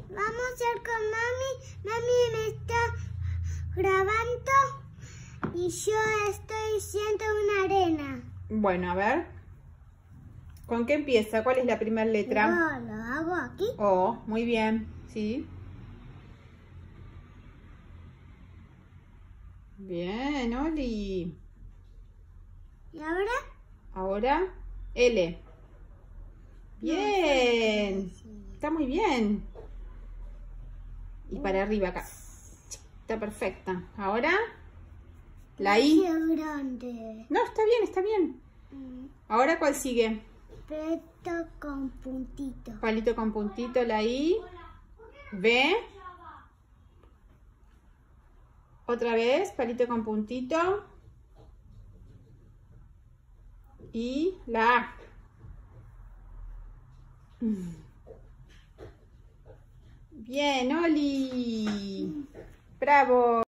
Vamos a hacer con mami. Mami me está grabando y yo estoy haciendo una arena. Bueno, a ver. ¿Con qué empieza? ¿Cuál es la primera letra? Yo lo hago aquí. O, muy bien, sí. Bien, Oli. ¿Y ahora? Ahora, L. Bien. Está muy bien. Y para arriba acá. Está perfecta. Ahora, la I. Qué grande. No, está bien, está bien. Ahora, ¿cuál sigue? Peto con puntito. Palito con puntito, la I. B. Otra vez, palito con puntito. Y la A. Bien, Oli. Bravo.